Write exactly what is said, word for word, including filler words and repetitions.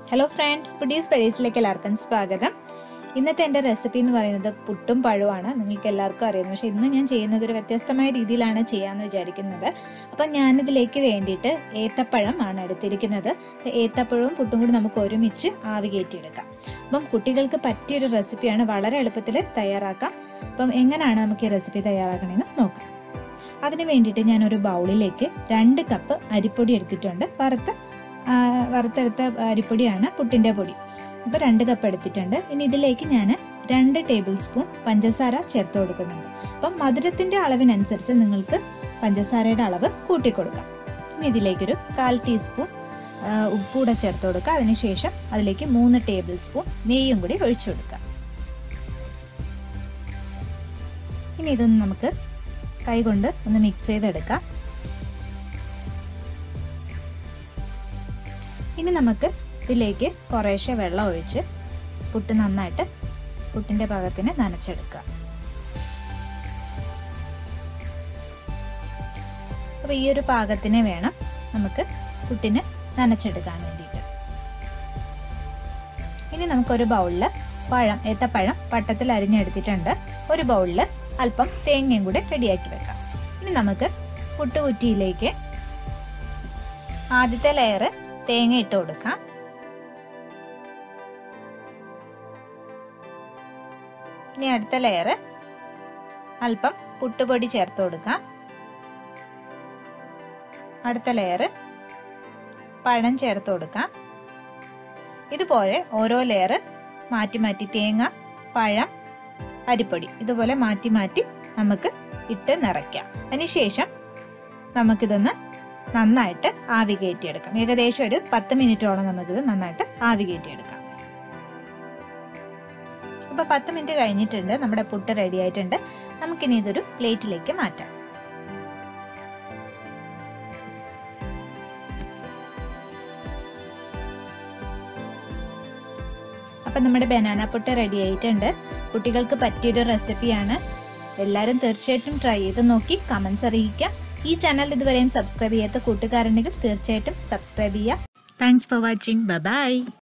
Hello friends, Foodies Paradise-ലേക്ക് എല്ലാവർക്കും സ്വാഗതം. ഇന്നത്തെ എൻ്റെ റെസിപ്പി എന്ന് പറയുന്നത് പുട്ടും പഴവുമാണ്. നിങ്ങൾക്ക് എല്ലാവർക്കും അറിയാം. പക്ഷേ ഇന്ന് ഞാൻ ചെയ്യുന്നത് ഒരു വ്യത്യസ്തമായ രീതിയിലാണ് ചെയ്യാമെന്ന് വിചാരിക്കുന്നത്. അപ്പം ഞാനിതിലേക്ക് വേണ്ടിയിട്ട് ഏത്തപ്പഴം ആണ് എടുത്തിരിക്കുന്നത്. ഏത്തപ്പഴവും പുട്ടും കൂടി നമുക്ക് ഒരുമിച്ച് ആവി കയറ്റിയെടുക്കാം. അപ്പം കുട്ടികൾക്ക് പറ്റിയൊരു റെസിപ്പിയാണ്, വളരെ എളുപ്പത്തിൽ തയ്യാറാക്കാം. അപ്പം എങ്ങനെയാണ് നമുക്ക് ഈ റെസിപ്പി തയ്യാറാക്കണമെന്ന് നോക്കാം. അതിന് വേണ്ടിയിട്ട് ഞാനൊരു ബൗളിലേക്ക് രണ്ട് കപ്പ് അരിപ്പൊടി എടുത്തിട്ടുണ്ട്. വറുത്ത വറുത്തെടുത്ത അരിപ്പൊടിയാണ്, പുട്ടിൻ്റെ പൊടി. അപ്പോൾ രണ്ട് കപ്പ് എടുത്തിട്ടുണ്ട്. ഇനി ഇതിലേക്ക് ഞാൻ രണ്ട് ടേബിൾ സ്പൂൺ പഞ്ചസാര ചേർത്ത് കൊടുക്കുന്നുണ്ട്. അപ്പം മധുരത്തിൻ്റെ അളവിനനുസരിച്ച് നിങ്ങൾക്ക് പഞ്ചസാരയുടെ അളവ് കൂട്ടിക്കൊടുക്കാം. ഇനി ഇതിലേക്കൊരു കാൽ ടീസ്പൂൺ ഉപ്പൂടെ ചേർത്ത് കൊടുക്കുക. അതിനുശേഷം അതിലേക്ക് മൂന്ന് ടേബിൾ സ്പൂൺ നെയ്യും കൂടി ഒഴിച്ചു കൊടുക്കാം. ഇനി ഇതൊന്ന് നമുക്ക് കൈകൊണ്ട് ഒന്ന് മിക്സ് ചെയ്തെടുക്കാം. ഇനി നമുക്ക് ഇതിലേക്ക് കുറേശ്ശെ വെള്ളം ഒഴിച്ച് പുട്ട് നന്നായിട്ട് പുട്ടിൻ്റെ പാകത്തിന് നനച്ചെടുക്കുക. അപ്പോൾ ഈ ഒരു പാകത്തിന് വേണം നമുക്ക് പുട്ടിന് നനച്ചെടുക്കാൻ വേണ്ടിയിട്ട്. ഇനി നമുക്കൊരു ബൗളിൽ പഴം ഏത്തപ്പഴം വട്ടത്തിൽ അരിഞ്ഞെടുത്തിട്ടുണ്ട്. ഒരു ബൗളിൽ അല്പം തേങ്ങയും കൂടെ റെഡിയാക്കി വെക്കാം. ഇനി നമുക്ക് പുട്ടുകുറ്റിയിലേക്ക് ആദ്യത്തെ ലെയർ തേങ്ങ ഇട്ട് കൊടുക്കാം. ഇനി അടുത്ത ലെയർ അല്പം പുട്ടുപൊടി ചേർത്ത് കൊടുക്കാം. അടുത്ത ലെയർ പഴം ചേർത്ത് കൊടുക്കാം. ഇതുപോലെ ഓരോ ലെയർ മാറ്റി മാറ്റി തേങ്ങ, പഴം, അരിപ്പൊടി ഇതുപോലെ മാറ്റി മാറ്റി നമുക്ക് ഇട്ട് നിറയ്ക്കാം. അതിനുശേഷം നമുക്കിതൊന്ന് നന്നായിട്ട് ആവി കയറ്റിയെടുക്കാം. ഏകദേശം ഒരു പത്ത് മിനിറ്റോളം നമുക്കിത് നന്നായിട്ട് ആവി കയറ്റിയെടുക്കാം. അപ്പോൾ പത്ത് മിനിറ്റ് കഴിഞ്ഞിട്ടുണ്ട്. നമ്മുടെ പുട്ട് റെഡി ആയിട്ടുണ്ട്. നമുക്കിനി ഇതൊരു പ്ലേറ്റിലേക്ക് മാറ്റാം. അപ്പം നമ്മുടെ ബനാന പുട്ട് റെഡി ആയിട്ടുണ്ട്. കുട്ടികൾക്ക് പറ്റിയൊരു റെസിപ്പിയാണ്. എല്ലാവരും തീർച്ചയായിട്ടും ട്രൈ ചെയ്ത് നോക്കി കമൻസ് അറിയിക്കുക. ഈ ചാനൽ ഇതുവരെയും സബ്സ്ക്രൈബ് ചെയ്യാത്ത കൂട്ടുകാരുണ്ടെങ്കിൽ തീർച്ചയായിട്ടും സബ്സ്ക്രൈബ് ചെയ്യുക. Thanks for watching. Bye by.